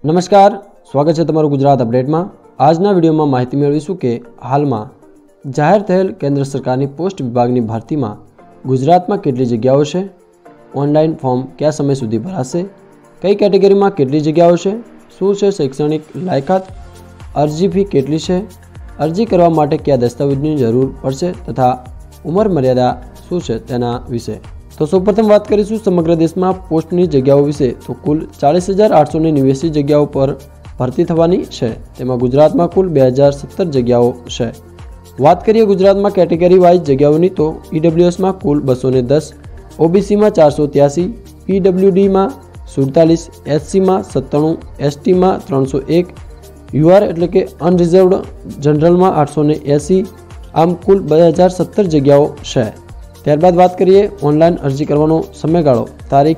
नमस्कार, स्वागत है तमारू गुजरात अपडेट में। आजना वीडियो में माहिती मेळवीशुं के हाल में जाहिर थयेल केन्द्र सरकारनी पोस्ट विभागनी भरती में गुजरात में केटली जग्याओ छे, ऑनलाइन फॉर्म क्या समय सुधी भराशे, कई केटेगरी में केटली जग्याओ छे, शुं छे शैक्षणिक लायकात, अरजी फी केटली छे, अरजी करवा माटे क्या दस्तावेजनी जरूर पड़शे तथा उमर मर्यादा शुं छे तेना विषे। तो सौप्रथम बात करीशुं समग्र देश में पोस्टनी जग्याओ विषे। तो कुल 40,889 जग्याओं पर भरती थवानी छे, तेमां गुजरात में कुल 2070 जग्याओ छे। बात करिए गुजरात में केटेगरी वाइज जग्याओनी तो ईडब्ल्यूएस में कुल 210, ओबीसी में 483, पीडब्ल्यूडी में 47, एससी में 97, एसटी में 301, यूआर एटले के अनरिजर्व्ड जनरल में 880, आम कुल 2070 जग्याओ छे। त्यारबाद बात करिए ऑनलाइन अरजी करवानो समयगाळो तारीख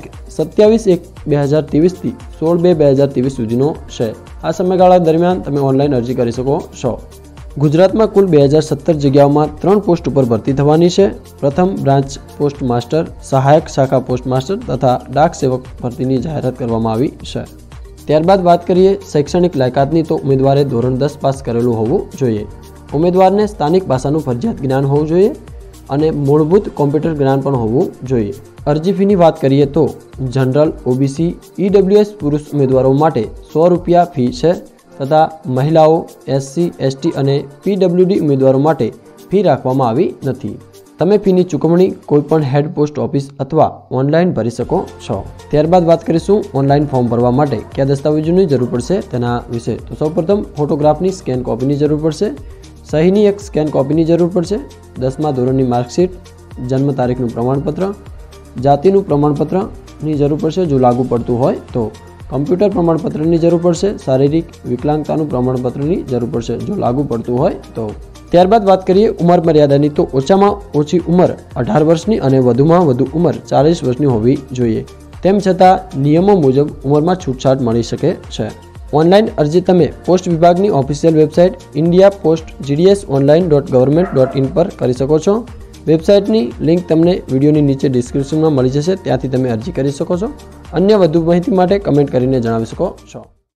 27/1/2023 थी 16/2/2023 सुधीनो छे। आ समयगाळा दरमियान तमे ऑनलाइन अरजी करी शको छो। गुजरात में कुल 2070 जग्याओं में 3 पोस्ट पर भरती थवानी छे। प्रथम ब्रांच पोस्ट मास्टर, सहायक शाखा पोस्ट मास्टर तथा डाक सेवक भरतीनी जाहेरात करवामां आवी छे। त्यारबाद बात करिए शैक्षणिक लायकातनी तो उम्मीदवारे धोरण 10 पास करेलुं होवुं जोईए। उम्मीदवारने स्थानिक भाषानुं फरजियात ज्ञान होवुं जोईए અને મૂળભૂત કોમ્પ્યુટર જ્ઞાન પણ હોવું જોઈએ। અરજી ફીની વાત કરીએ તો જનરલ, ઓબીસી, ઈડબ્લ્યુએસ પુરુષ ઉમેદવારો માટે 100 રૂપિયા ફી છે તથા મહિલાઓ, એસસી, એસટી અને પીડબ્લ્યુડી ઉમેદવારો માટે ફી રાખવામાં આવી નથી। તમે ફીની ચૂકવણી કોઈપણ હેડ પોસ્ટ ઓફિસ અથવા ઓનલાઈન ભરી શકો છો। ત્યારબાદ વાત કરીશું ઓનલાઈન ફોર્મ ભરવા માટે કયા દસ્તાવેજોની જરૂર પડશે તેના વિશે। તો સૌપ્રથમ ફોટોગ્રાફની સ્કેન કોપીની જરૂર પડશે, सहीनी एक स्केन कॉपी जरूर पड़े, 10मा धोरण मार्कशीट, जन्म तारीखनु प्रमाणपत्र, जातिनु प्रमाणपत्र जरूर पड़े जो लागू पड़तु हो तो, कम्प्यूटर प्रमाणपत्र की जरूर पड़े, शारीरिक विकलांगता प्रमाणपत्र की जरूर पड़े जो लागू पड़तु हो तो। त्यारबाद बात करिए उमर मर्यादा की तो ओछामां ओછી उमर 18 वर्षनी और वधुमां वधु उमर 40 वर्षनी होवी जोईए। तेम छतां नियमों मुजब उमर में छूटछाट मळी शके छे। ऑनलाइन अरजी तमे पोस्ट विभाग की ऑफिशियल वेबसाइट indiapostsgsonline.government.in पर करी सको छो। वेबसाइट की लिंक तमने वीडियो नीचे डिस्क्रिप्शन में मळी जशे, त्यांथी तमे अरजी करी सको छो। अन्य वधु माहिती माटे कमेंट करीने जणावी सको छो।